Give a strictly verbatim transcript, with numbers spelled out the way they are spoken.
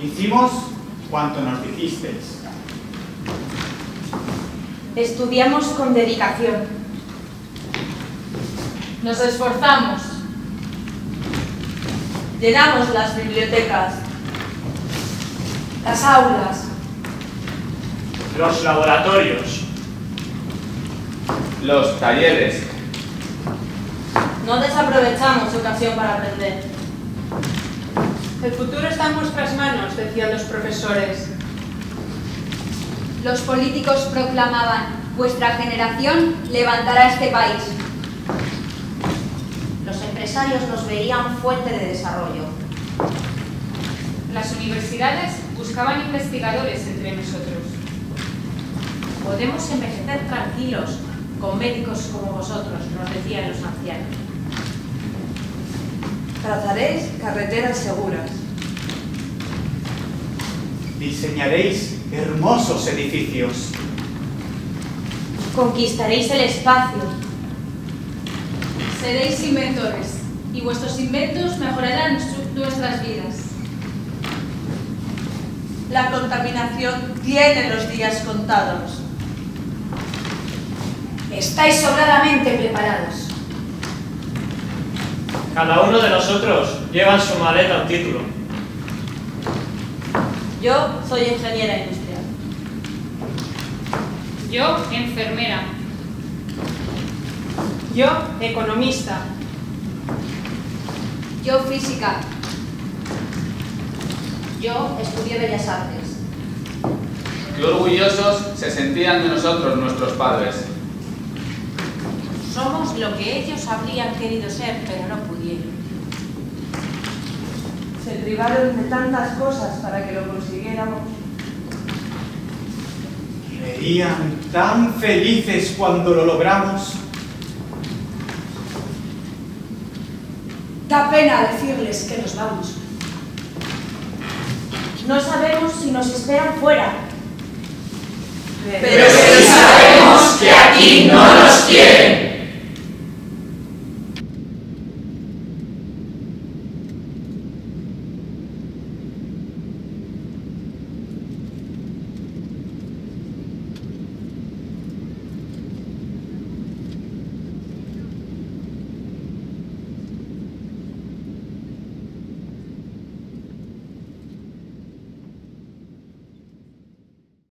Hicimos cuanto nos dijisteis. Estudiamos con dedicación. Nos esforzamos. Llenamos las bibliotecas, las aulas, los laboratorios, los talleres. No desaprovechamos ocasión para aprender. El futuro está en vuestras manos, decían los profesores. Los políticos proclamaban: vuestra generación levantará este país. Los empresarios nos veían fuente de desarrollo. Las universidades buscaban investigadores entre nosotros. Podemos envejecer tranquilos con médicos como vosotros, nos decían los ancianos. Trazaréis carreteras seguras. Diseñaréis hermosos edificios. Conquistaréis el espacio. Seréis inventores, y vuestros inventos mejorarán nuestras vidas. La contaminación tiene los días contados. Estáis sobradamente preparados. Cada uno de nosotros lleva en su maleta un título. Yo soy ingeniera industrial. Yo, enfermera. Yo, economista. Yo, física. Yo estudié Bellas Artes. Qué orgullosos se sentían de nosotros nuestros padres. Somos lo que ellos habrían querido ser, pero no pudieron. Se privaron de tantas cosas para que lo consiguiéramos. Veían tan felices cuando lo logramos. Da pena decirles que nos vamos. No sabemos si nos esperan fuera. Pero sí sabemos que aquí no nos quieren.